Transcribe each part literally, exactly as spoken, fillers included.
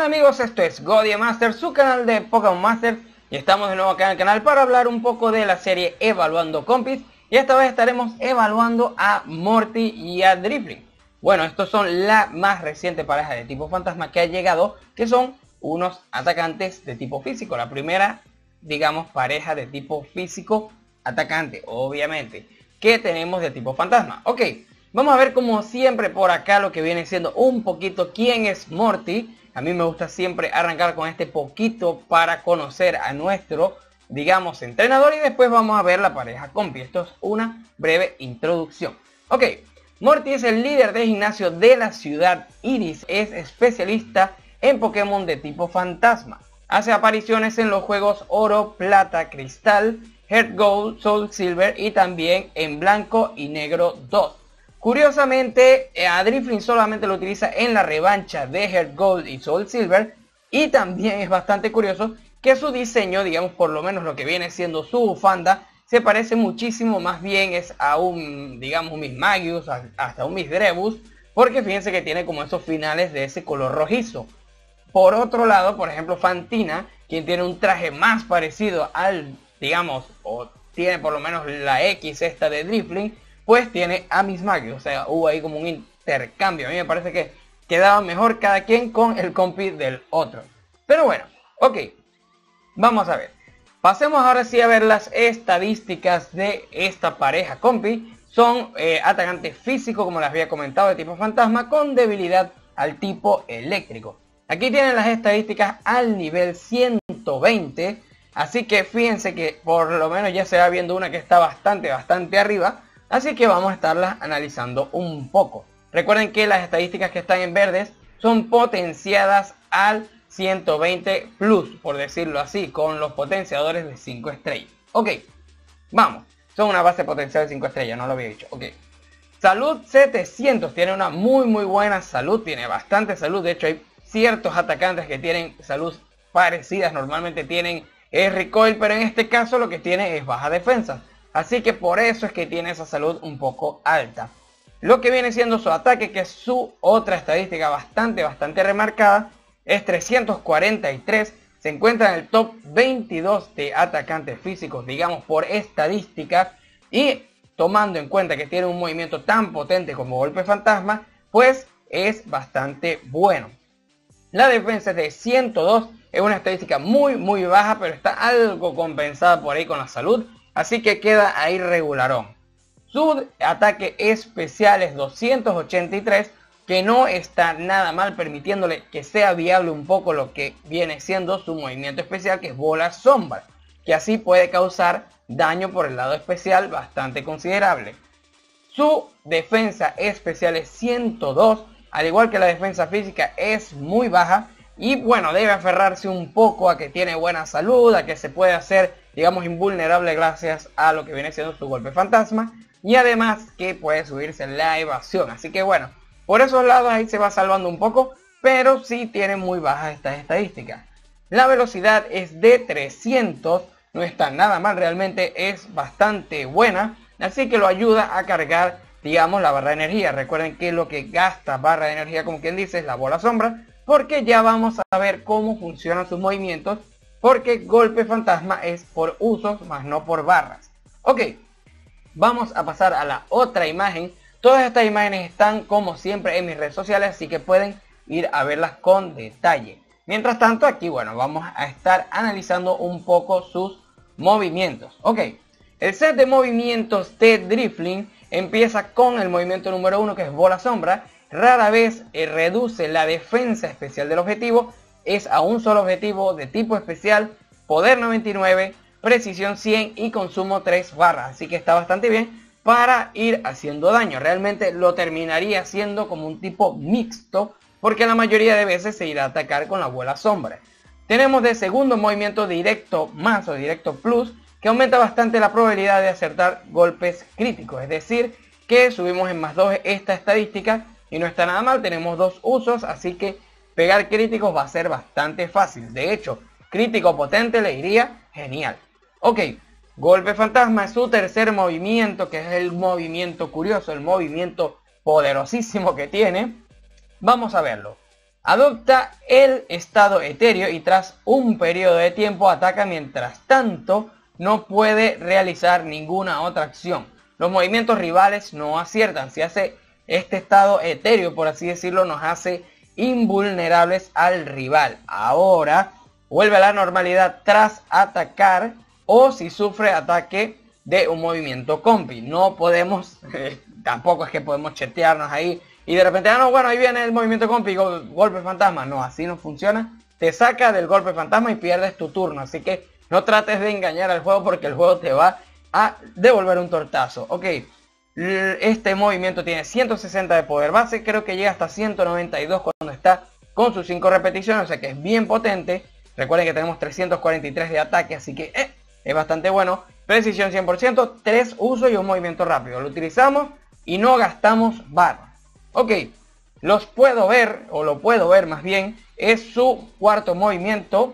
Hola amigos, esto es GoDieMaster, su canal de Pokémon Master, y estamos de nuevo acá en el canal para hablar un poco de la serie Evaluando Compis, y esta vez estaremos evaluando a Morty y a Drifblim. Bueno, estos son la más reciente pareja de tipo fantasma que ha llegado, que son unos atacantes de tipo físico. La primera, digamos, pareja de tipo físico atacante, obviamente, que tenemos de tipo fantasma. Ok, vamos a ver como siempre por acá lo que viene siendo un poquito quién es Morty. A mí me gusta siempre arrancar con este poquito para conocer a nuestro, digamos, entrenador, y después vamos a ver la pareja compi. Esto es una breve introducción. Ok, Morty es el líder de gimnasio de la ciudad Iris. Es especialista en Pokémon de tipo fantasma. Hace apariciones en los juegos Oro, Plata, Cristal, Heart Gold, Soul Silver y también en Blanco y Negro dos. Curiosamente, a Drifblim solamente lo utiliza en la revancha de Heart Gold y Soul Silver. Y también es bastante curioso que su diseño, digamos, por lo menos lo que viene siendo su bufanda, se parece muchísimo, más bien es a un, digamos, un Mismagius, hasta un Misdreavus, porque fíjense que tiene como esos finales de ese color rojizo. Por otro lado, por ejemplo, Fantina, quien tiene un traje más parecido al, digamos, o tiene por lo menos la X esta de Drifblim, pues tiene a Mismagius. O sea, hubo ahí como un intercambio. A mí me parece que quedaba mejor cada quien con el compi del otro. Pero bueno, ok, vamos a ver. Pasemos ahora sí a ver las estadísticas de esta pareja compi. Son eh, atacantes físicos, como les había comentado, de tipo fantasma, con debilidad al tipo eléctrico. Aquí tienen las estadísticas al nivel ciento veinte. Así que fíjense que por lo menos ya se va viendo una que está bastante, bastante arriba. Así que vamos a estarlas analizando un poco. Recuerden que las estadísticas que están en verdes son potenciadas al ciento veinte plus, por decirlo así, con los potenciadores de cinco estrellas. Ok, vamos. Son una base potencial de cinco estrellas, no lo había dicho. Ok. Salud setecientos, tiene una muy muy buena salud, tiene bastante salud. De hecho hay ciertos atacantes que tienen salud parecidas, normalmente tienen el recoil, pero en este caso lo que tiene es baja defensa. Así que por eso es que tiene esa salud un poco alta. Lo que viene siendo su ataque, que es su otra estadística bastante, bastante remarcada, es trescientos cuarenta y tres. Se encuentra en el top veintidós de atacantes físicos, digamos, por estadística. Y tomando en cuenta que tiene un movimiento tan potente como golpe fantasma, pues es bastante bueno. La defensa es de ciento dos. Es una estadística muy, muy baja, pero está algo compensada por ahí con la salud. Así que queda ahí regularón. Su ataque especial es doscientos ochenta y tres, que no está nada mal, permitiéndole que sea viable un poco lo que viene siendo su movimiento especial, que es bola sombra, que así puede causar daño por el lado especial bastante considerable. Su defensa especial es ciento dos, al igual que la defensa física es muy baja. Y bueno, debe aferrarse un poco a que tiene buena salud, a que se puede hacer, digamos, invulnerable gracias a lo que viene siendo su golpe fantasma. Y además que puede subirse la evasión. Así que bueno, por esos lados ahí se va salvando un poco, pero sí tiene muy bajas estas estadísticas. La velocidad es de trescientos, no está nada mal, realmente es bastante buena. Así que lo ayuda a cargar, digamos, la barra de energía. Recuerden que lo que gasta barra de energía, como quien dice, es la bola sombra. Porque ya vamos a ver cómo funcionan sus movimientos. Porque golpe fantasma es por usos, más no por barras. Ok, vamos a pasar a la otra imagen. Todas estas imágenes están como siempre en mis redes sociales, así que pueden ir a verlas con detalle. Mientras tanto, aquí bueno, vamos a estar analizando un poco sus movimientos. Ok, el set de movimientos de Drifblim empieza con el movimiento número uno, que es bola sombra. Rara vez eh, reduce la defensa especial del objetivo. Es a un solo objetivo de tipo especial, poder noventa y nueve, precisión cien y consumo tres barras. Así que está bastante bien para ir haciendo daño. Realmente lo terminaría haciendo como un tipo mixto, porque la mayoría de veces se irá a atacar con la bola sombra. Tenemos de segundo movimiento directo más o directo plus, que aumenta bastante la probabilidad de acertar golpes críticos. Es decir, que subimos en más dos esta estadística. Y no está nada mal, tenemos dos usos, así que pegar críticos va a ser bastante fácil. De hecho, crítico potente le iría genial. Ok, golpe fantasma es su tercer movimiento, que es el movimiento curioso, el movimiento poderosísimo que tiene. Vamos a verlo. Adopta el estado etéreo y tras un periodo de tiempo ataca, mientras tanto no puede realizar ninguna otra acción. Los movimientos rivales no aciertan. Si hace este estado etéreo, por así decirlo, nos hace invulnerables al rival. Ahora vuelve a la normalidad tras atacar o si sufre ataque de un movimiento compi. No podemos, eh, tampoco es que podemos chetearnos ahí y de repente, ah no, bueno, ahí viene el movimiento compi, gol, golpe fantasma. No, así no funciona. Te saca del golpe fantasma y pierdes tu turno. Así que no trates de engañar al juego porque el juego te va a devolver un tortazo. Ok, este movimiento tiene ciento sesenta de poder base. Creo que llega hasta ciento noventa y dos cuando está con sus cinco repeticiones. O sea que es bien potente. Recuerden que tenemos trescientos cuarenta y tres de ataque. Así que eh, es bastante bueno. Precisión cien por ciento, tres usos y un movimiento rápido. Lo utilizamos y no gastamos barra. Ok, los puedo ver, o lo puedo ver más bien, es su cuarto movimiento.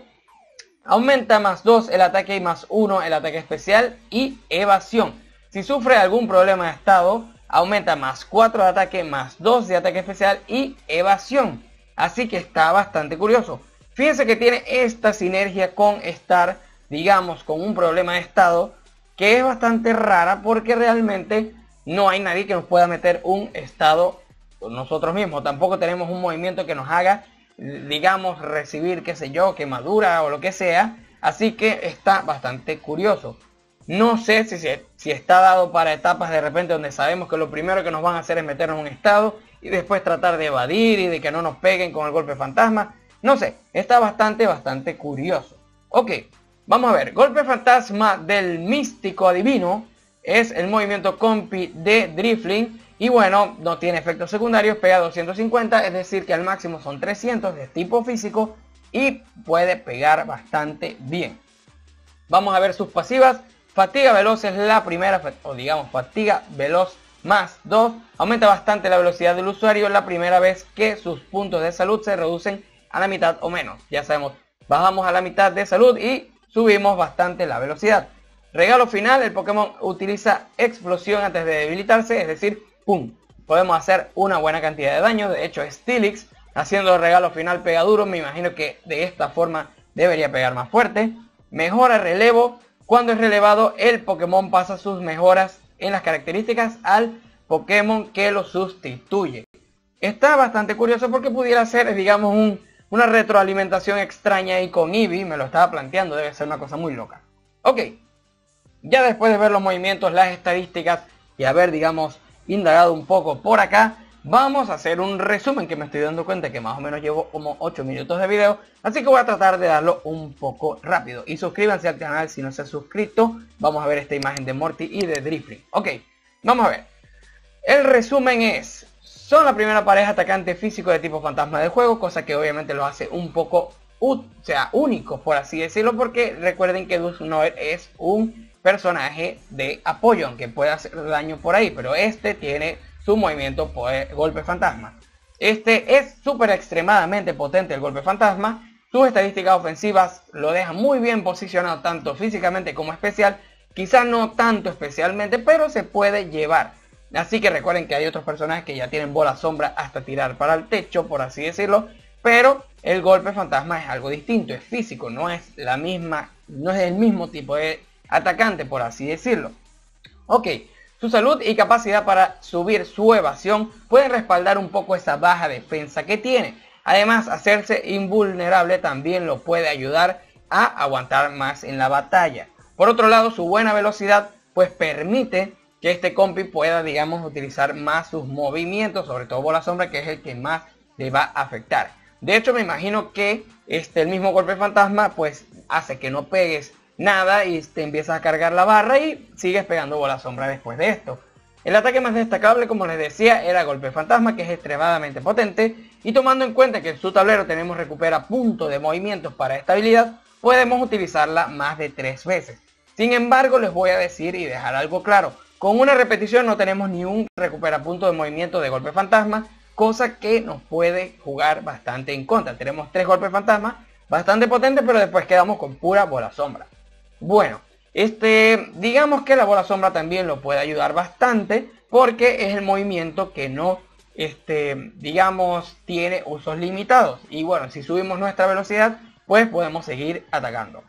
Aumenta más dos el ataque y más uno el ataque especial y evasión. Si sufre algún problema de estado, aumenta más cuatro de ataque, más dos de ataque especial y evasión. Así que está bastante curioso. Fíjense que tiene esta sinergia con estar, digamos, con un problema de estado, que es bastante rara porque realmente no hay nadie que nos pueda meter un estado nosotros mismos. Tampoco tenemos un movimiento que nos haga, digamos, recibir, qué sé yo, quemadura o lo que sea. Así que está bastante curioso. No sé si, si está dado para etapas de repente donde sabemos que lo primero que nos van a hacer es meternos en un estado y después tratar de evadir y de que no nos peguen con el golpe fantasma. No sé, está bastante, bastante curioso. Ok, vamos a ver. Golpe fantasma del místico adivino es el movimiento compi de Drifling. Y bueno, no tiene efectos secundarios, pega doscientos cincuenta, es decir que al máximo son trescientos de tipo físico y puede pegar bastante bien. Vamos a ver sus pasivas. Fatiga veloz es la primera, o digamos fatiga veloz más dos. Aumenta bastante la velocidad del usuario la primera vez que sus puntos de salud se reducen a la mitad o menos. Ya sabemos, bajamos a la mitad de salud y subimos bastante la velocidad. Regalo final, el Pokémon utiliza explosión antes de debilitarse, es decir, ¡pum! Podemos hacer una buena cantidad de daño. De hecho, Steelix haciendo el regalo final pega duro. Me imagino que de esta forma debería pegar más fuerte. Mejora relevo. Cuando es relevado, el Pokémon pasa sus mejoras en las características al Pokémon que lo sustituye. Está bastante curioso porque pudiera ser, digamos, un, una retroalimentación extraña ahí con Eevee. Me lo estaba planteando, debe ser una cosa muy loca. Ok, ya después de ver los movimientos, las estadísticas y haber, digamos, indagado un poco por acá, vamos a hacer un resumen que me estoy dando cuenta que más o menos llevo como ocho minutos de video, así que voy a tratar de darlo un poco rápido. Y suscríbanse al canal si no se han suscrito. Vamos a ver esta imagen de Morty y de Drifling. Ok, vamos a ver. El resumen es, son la primera pareja atacante físico de tipo fantasma del juego, cosa que obviamente lo hace un poco, o sea, único, por así decirlo, porque recuerden que Dusknoir es un personaje de apoyo, aunque pueda hacer daño por ahí, pero este tiene su movimiento poder, golpe fantasma. Este es súper extremadamente potente el golpe fantasma. Sus estadísticas ofensivas lo dejan muy bien posicionado tanto físicamente como especial. Quizás no tanto especialmente, pero se puede llevar. Así que recuerden que hay otros personajes que ya tienen bola sombra hasta tirar para el techo, por así decirlo. Pero el golpe fantasma es algo distinto, es físico, no es la misma, no es el mismo tipo de atacante, por así decirlo. Ok, su salud y capacidad para subir su evasión pueden respaldar un poco esa baja defensa que tiene. Además, hacerse invulnerable también lo puede ayudar a aguantar más en la batalla. Por otro lado, su buena velocidad pues permite que este compi pueda, digamos, utilizar más sus movimientos, sobre todo bola sombra, que es el que más le va a afectar. De hecho, me imagino que este, el mismo golpe fantasma pues hace que no pegues nada y te empiezas a cargar la barra y sigues pegando bola sombra después de esto. El ataque más destacable, como les decía, era golpe fantasma, que es extremadamente potente, y tomando en cuenta que en su tablero tenemos recupera punto de movimientos para esta habilidad, podemos utilizarla más de tres veces. Sin embargo, les voy a decir y dejar algo claro, con una repetición no tenemos ni un recupera punto de movimiento de golpe fantasma, cosa que nos puede jugar bastante en contra. Tenemos tres golpes fantasma, bastante potentes, pero después quedamos con pura bola sombra. Bueno, este, digamos que la bola sombra también lo puede ayudar bastante porque es el movimiento que no este, digamos, tiene usos limitados. Y bueno, si subimos nuestra velocidad, pues podemos seguir atacando.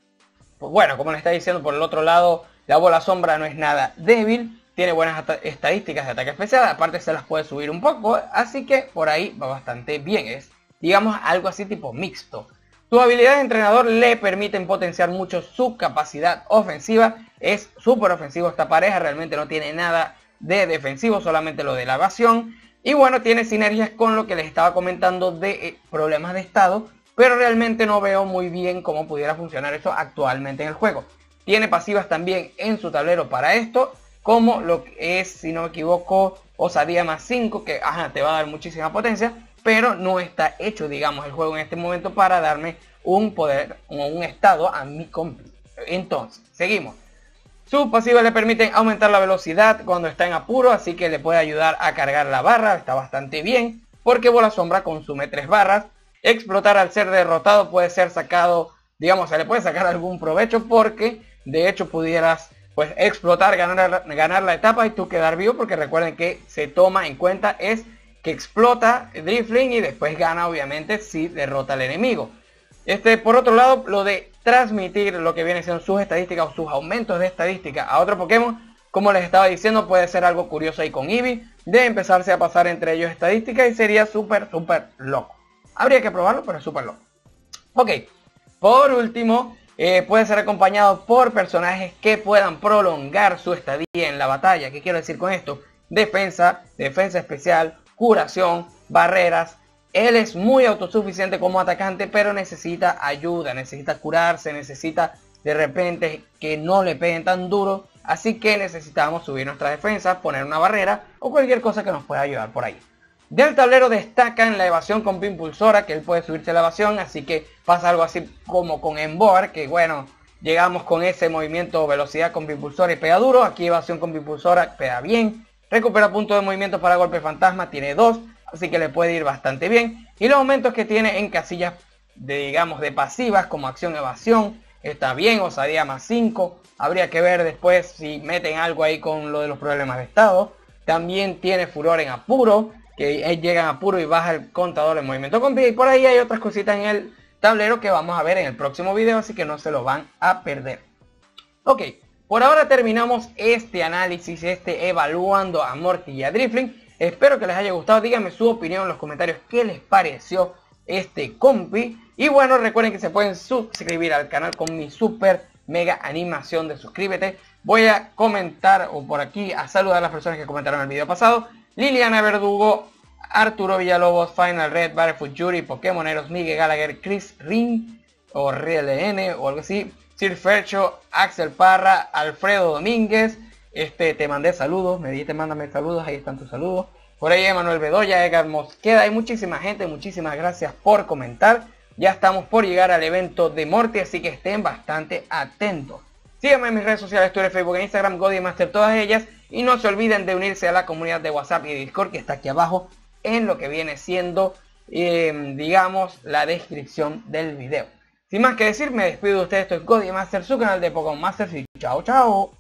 Pues bueno, como les está diciendo, por el otro lado, la bola sombra no es nada débil. Tiene buenas estadísticas de ataque especial. Aparte se las puede subir un poco. Así que por ahí va bastante bien. Es, digamos, algo así tipo mixto. Sus habilidades de entrenador le permiten potenciar mucho su capacidad ofensiva. Es súper ofensivo esta pareja. Realmente no tiene nada de defensivo. Solamente lo de la evasión. Y bueno, tiene sinergias con lo que les estaba comentando de eh, problemas de estado. Pero realmente no veo muy bien cómo pudiera funcionar eso actualmente en el juego. Tiene pasivas también en su tablero para esto. Como lo que es, si no me equivoco, osadía más cinco. Que ajá, te va a dar muchísima potencia. Pero no está hecho, digamos, el juego en este momento para darme un poder o un estado a mi compi. Entonces, seguimos. Sus pasivas le permiten aumentar la velocidad cuando está en apuro. Así que le puede ayudar a cargar la barra. Está bastante bien. Porque bola sombra consume tres barras. Explotar al ser derrotado puede ser sacado, digamos, se le puede sacar algún provecho porque de hecho pudieras pues explotar, ganar, ganar la etapa y tú quedar vivo, porque recuerden que se toma en cuenta es que explota Drifling y después gana obviamente si derrota al enemigo. Este, por otro lado, lo de transmitir lo que viene siendo sus estadísticas o sus aumentos de estadística a otro Pokémon, como les estaba diciendo, puede ser algo curioso ahí con Eevee, de empezarse a pasar entre ellos estadísticas y sería súper, súper loco. Habría que probarlo, pero es súper loco. Ok, por último, eh, puede ser acompañado por personajes que puedan prolongar su estadía en la batalla. ¿Qué quiero decir con esto? Defensa, defensa especial, curación, barreras. Él es muy autosuficiente como atacante, pero necesita ayuda, necesita curarse, necesita de repente que no le peguen tan duro. Así que necesitamos subir nuestra defensa, poner una barrera o cualquier cosa que nos pueda ayudar por ahí. Del tablero destaca en la evasión con Pimpulsora, que él puede subirse a la evasión, así que pasa algo así como con Emboar, que bueno, llegamos con ese movimiento velocidad con Pimpulsora y pega duro. Aquí evasión con Pimpulsora pega bien. Recupera puntos de movimiento para golpe fantasma, tiene dos, así que le puede ir bastante bien. Y los aumentos que tiene en casillas de, digamos, de pasivas como acción evasión, está bien. Osadía más cinco, habría que ver después si meten algo ahí con lo de los problemas de estado. También tiene furor en apuro, que llegan a apuro y baja el contador de movimiento con vida. Y por ahí hay otras cositas en el tablero que vamos a ver en el próximo video, así que no se lo van a perder. Ok, por ahora terminamos este análisis, este evaluando a Morty y a Drifling. Espero que les haya gustado, díganme su opinión en los comentarios, qué les pareció este compi. Y bueno, recuerden que se pueden suscribir al canal con mi super mega animación de suscríbete. Voy a comentar, o por aquí, a saludar a las personas que comentaron el video pasado. Liliana Verdugo, Arturo Villalobos, Final Red, Battlefield Yuri, Pokémoneros, Miguel Gallagher, Chris Ring, o R L N, o algo así, Sir Fercho, Axel Parra, Alfredo Domínguez, este, te mandé saludos, me dijiste mándame saludos, ahí están tus saludos. Por ahí Emanuel Bedoya, Edgar Mosqueda, hay muchísima gente, muchísimas gracias por comentar. Ya estamos por llegar al evento de Morty, así que estén bastante atentos. Síganme en mis redes sociales, Twitter, Facebook e Instagram, GoDieMaster, todas ellas. Y no se olviden de unirse a la comunidad de WhatsApp y de Discord, que está aquí abajo en lo que viene siendo, eh, digamos, la descripción del video. Sin más que decir, me despido de ustedes. Esto es GoDieMaster, su canal de Pokémon Masters, y chao, chao.